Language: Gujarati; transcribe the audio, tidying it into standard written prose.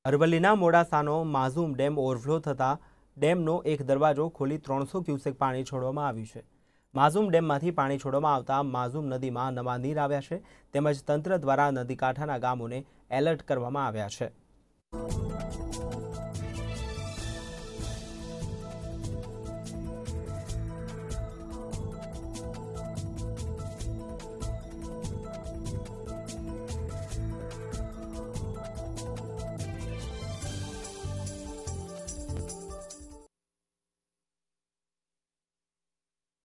અરવલ્લીના મોડાસાનો માઝૂમ ડેમ ઓવરફ્લો થતાં ડેમનો એક દરવાજો ખોલી 300 ક્યુસેક પાણી છોડવામાં આવ્યું છે। માઝૂમ ડેમમાંથી પાણી છોડવામાં આવતા માઝૂમ નદીમાં નવા નીર આવ્યા છે તેમજ તંત્ર દ્વારા નદી કાંઠાના ગામોને એલર્ટ કરવામાં આવ્યા છે।